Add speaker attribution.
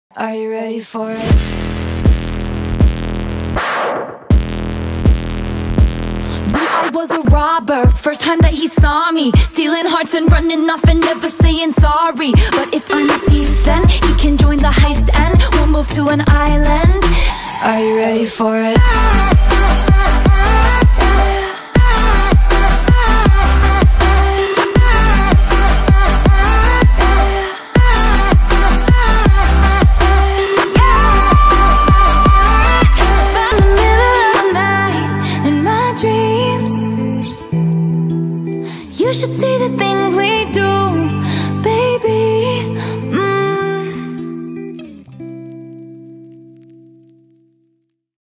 Speaker 1: Are you ready for it? I was a robber, first time that he saw me, stealing hearts and running off and never saying sorry. But if I'm a thief then he can join the heist and we'll move to an island. Are you ready for it? You should see the things we